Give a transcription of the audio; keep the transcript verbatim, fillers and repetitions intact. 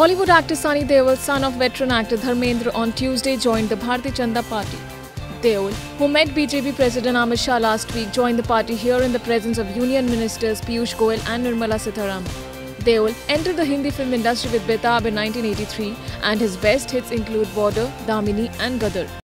Bollywood actor Sunny Deol, son of veteran actor Dharmendra, on Tuesday joined the Bharatiya Janata Party. Deol, who met B J P President Amit Shah last week, joined the party here in the presence of Union Ministers Piyush Goyal and Nirmala Sitharaman. Deol entered the Hindi film industry with Betab in nineteen eighty-three, and his best hits include Border, Damini and Gadar.